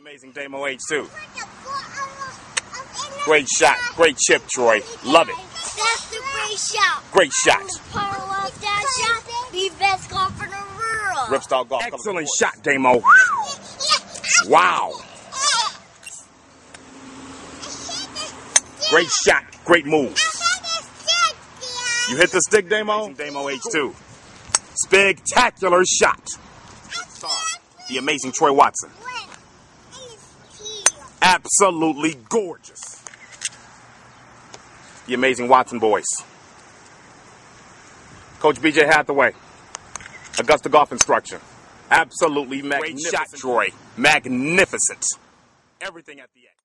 amazing Damo H2. Great shot. Great chip, Troy. Love it. That's the great shot. Great shot. Power of that shot. Be best golfer in the world. Ripstyle Golf. Excellent shot, Damo. Wow. Great shot. Great move. You hit the stick, Damo? Damo H2. Spectacular shot. The amazing Troy Watson. Absolutely gorgeous. The amazing Watson boys. Coach BJ Hathaway. Augusta Golf Instruction. Absolutely magnificent. Great shot, Troy. Magnificent. Everything at the end.